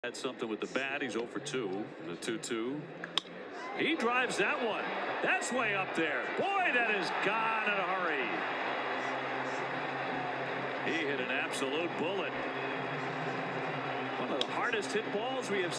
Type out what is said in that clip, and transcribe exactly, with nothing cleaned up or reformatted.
Had something with the bat. He's oh for two. The two two. He drives that one. That's way up there. Boy, that is gone in a hurry. He hit an absolute bullet. One of the hardest hit balls we have